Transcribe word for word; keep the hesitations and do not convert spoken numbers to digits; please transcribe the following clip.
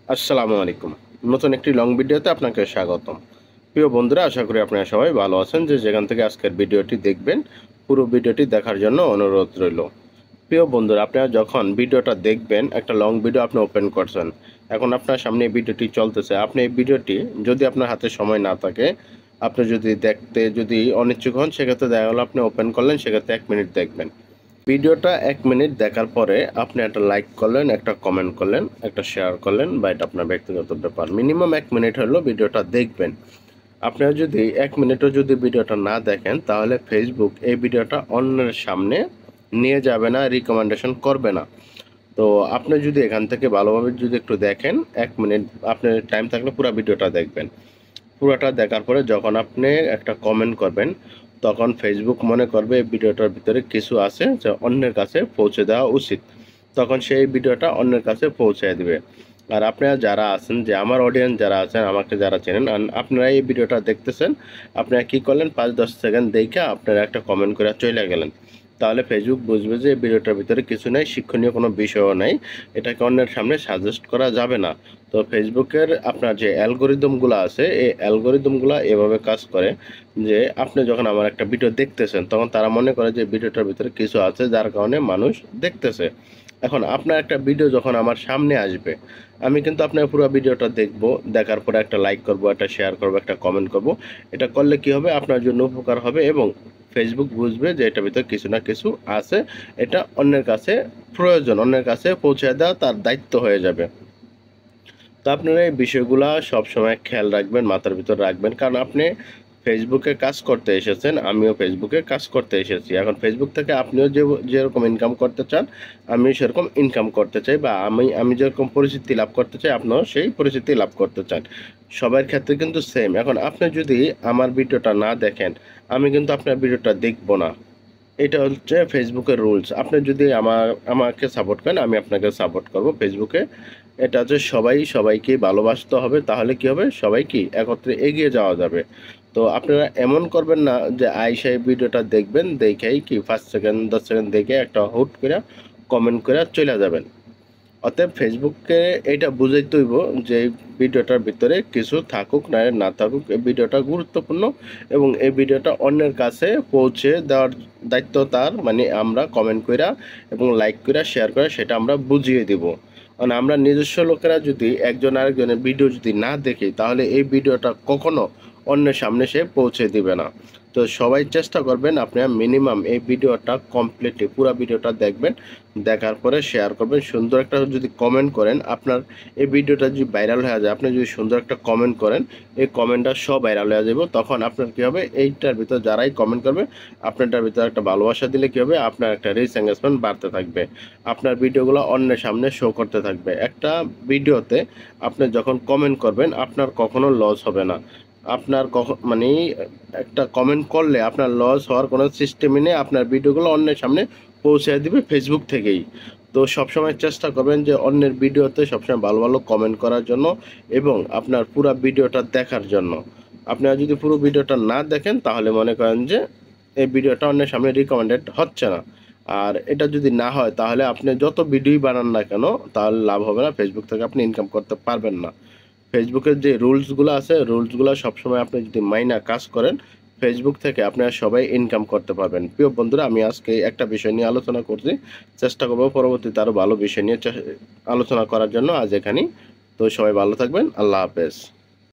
আসসালামু আলাইকুম। নতুন একটি লং ভিডিওতে আপনাকে স্বাগতম। প্রিয় বন্ধুরা, আশা করি আপনারা সবাই ভালো আছেন। যে যেখান থেকে আজকের ভিডিওটি দেখবেন, পুরো ভিডিওটি দেখার জন্য অনুরোধ রইল। প্রিয় বন্ধুরা, আপনারা যখন ভিডিওটা দেখবেন, একটা লং ভিডিও আপনি ওপেন করছেন। এখন আপনার সামনে এই ভিডিওটি চলতেছে। আপনি এই ভিডিওটি যদি আপনার হাতে সময় না থাকে, আপনি যদি দেখতে যদি অনিচ্ছুক হন, সেক্ষেত্রে দেখা গেলো আপনি ওপেন করলেন, সেক্ষেত্রে এক মিনিট দেখবেন। ভিডিওটা এক মিনিট দেখার পরে আপনি একটা লাইক করলেন, একটা কমেন্ট করলেন, একটা শেয়ার করলেন, বা এটা আপনার ব্যক্তিগত ব্যাপার। মিনিমাম এক মিনিট হলো ভিডিওটা দেখবেন। আপনারা যদি এক মিনিটও যদি ভিডিওটা না দেখেন, তাহলে ফেসবুক এই ভিডিওটা অন্যের সামনে নিয়ে যাবে না, রিকমেন্ডেশন করবে না। তো আপনি যদি এখান থেকে ভালোভাবে যদি একটু দেখেন, এক মিনিট আপনার টাইম থাকলে পুরো ভিডিওটা দেখবেন। পুরোটা দেখার পরে যখন আপনি একটা কমেন্ট করবেন, তখন ফেসবুক মনে করবে এই ভিডিওটার ভিতরে কিছু আছে যা অন্যের কাছে পৌঁছে দেওয়া উচিত। তখন সেই ভিডিওটা অন্যের কাছে পৌঁছে দিবে। আর আপনারা যারা আছেন, যে আমার অডিয়েন্স যারা আছেন, আমাকে যারা চেনেন, আর আপনারা এই ভিডিওটা দেখতেছেন, আপনারা কী করলেন, পাঁচ দশ সেকেন্ড দেখে আপনারা একটা কমেন্ট করে চলে গেলেন। তাহলে ফেসবুক বুঝবে যে এই ভিডিওটার ভিতরে কিছু নেই, শিক্ষণীয় কোনো বিষয়ও নেই, এটাকে অন্যের সামনে সাজেস্ট করা যাবে না। তো ফেসবুকের আপনার যে অ্যালগোরিদমগুলো আছে, এই অ্যালগোরিদমগুলো এভাবে কাজ করে যে আপনি যখন আমার একটা ভিডিও দেখতেছেন, তখন তারা মনে করে যে ভিডিওটার ভিতরে কিছু আছে, যার কারণে মানুষ দেখতেছে। এখন আপনার একটা ভিডিও যখন আমার সামনে আসবে, আমি কিন্তু আপনার পুরো ভিডিওটা দেখব। দেখার পরে একটা লাইক করব, একটা শেয়ার করব, একটা কমেন্ট করব। এটা করলে কি হবে, আপনার জন্য উপকার হবে, এবং ফেসবুক বুঝবে যে এটার ভিতরে কিছু না কিছু আছে, এটা অন্যের কাছে প্রয়োজন, অন্যের কাছে পৌঁছে দেওয়া তার দায়িত্ব হয়ে যাবে। তো আপনারা এই বিষয়গুলা সবসময় খেয়াল রাখবেন, মাথার ভিতর রাখবেন, কারণ আপনি ফেসবুকে কাজ করতে এসেছেন, আমিও ফেসবুকে কাজ করতে এসেছি। এখন ফেসবুক থেকে আপনিও যে যেরকম ইনকাম করতে চান, আমিও সেরকম ইনকাম করতে চাই, বা আমি আমি যেরকম পরিচিতি লাভ করতে চাই, আপনিও সেই পরিচিতি লাভ করতে চান। সবার ক্ষেত্রে কিন্তু সেম। এখন আপনি যদি আমার ভিডিওটা না দেখেন, আমি কিন্তু আপনার ভিডিওটা দেখব না। এটা হচ্ছে ফেসবুকের রুলস। আপনি যদি আমার আমাকে সাপোর্ট করেন, আমি আপনাকে সাপোর্ট করব ফেসবুকে। এটা হচ্ছে সবাই সবাইকে ভালোবাসতে হবে, তাহলে কি হবে, সবাই কি একত্রে এগিয়ে যাওয়া যাবে। তো আপনারা এমন করবেন না যে আইসা এই ভিডিওটা দেখবেন, দেখেই কি পাঁচ সেকেন্ড দশ সেকেন্ড দেখে একটা হুট করে কমেন্ট করে চলে যাবেন। অতএব ফেসবুককে এটা বুঝাইতে হইব যে ভিডিওটার ভিতরে কিছু থাকুক না না থাকুক, এই ভিডিওটা গুরুত্বপূর্ণ, এবং এই ভিডিওটা অন্যের কাছে পৌঁছে দেওয়ার দায়িত্ব তার। মানে আমরা কমেন্ট কইরা এবং লাইক কইরা শেয়ার করে সেটা আমরা বুঝিয়ে দিব। মানে আমরা নিজস্ব লোকেরা যদি একজন আরেকজনের ভিডিও যদি না দেখি, তাহলে এই ভিডিওটা কখনো অন্যের সামনে সে পৌঁছে দিবে না। তো সবাই চেষ্টা করবেন, আপনারা মিনিমাম এই ভিডিওটা কমপ্লিটলি পুরো ভিডিওটা দেখবেন। দেখার পরে শেয়ার করবেন। সুন্দর একটা যদি কমেন্ট করেন, আপনার এই ভিডিওটা যদি ভাইরাল হয়ে যায়, আপনি যদি সুন্দর একটা কমেন্ট করেন, এই কমেন্টটা সব ভাইরাল হয়ে যাবে। তখন আপনার কী হবে, এইটার ভিতর যারাই কমেন্ট করবে, আপনারটার ভিতরে একটা ভালোবাসা দিলে কী হবে, আপনার একটা রিচ এঙ্গেজমেন্ট বাড়তে থাকবে, আপনার ভিডিওগুলো অন্যের সামনে শো করতে থাকবে। একটা ভিডিওতে আপনি যখন কমেন্ট করবেন, আপনার কখনো লস হবে না। আপনার কখন মানে একটা কমেন্ট করলে আপনার লস হওয়ার কোনো সিস্টেমই নেই। আপনার ভিডিওগুলো অন্যের সামনে পৌঁছে দিবে ফেসবুক থেকেই। তো সবসময় চেষ্টা করবেন যে অন্যের ভিডিওতে সবসময় ভালো ভালো কমেন্ট করার জন্য, এবং আপনার পুরো ভিডিওটা দেখার জন্য। আপনারা যদি পুরো ভিডিওটা না দেখেন, তাহলে মনে করেন যে এই ভিডিওটা অন্যের সামনে রিকমেন্ডেড হচ্ছে না। আর এটা যদি না হয়, তাহলে আপনি যত ভিডিওই বানান না কেন, তাহলে লাভ হবে না, ফেসবুক থেকে আপনি ইনকাম করতে পারবেন না। ফেসবুকের যে রুলসগুলো আছে, রুলসগুলো সবসময় আপনি যদি মাইনা কাজ করেন, ফেসবুক থেকে আপনারা সবাই ইনকাম করতে পারবেন। প্রিয় বন্ধুরা, আমি আজকে একটা বিষয় নিয়ে আলোচনা করছি, চেষ্টা করবো পরবর্তীতে আরও ভালো বিষয় নিয়ে আলোচনা করার জন্য। আজ এখানেই। তো সবাই ভালো থাকবেন। আল্লাহ হাফেজ।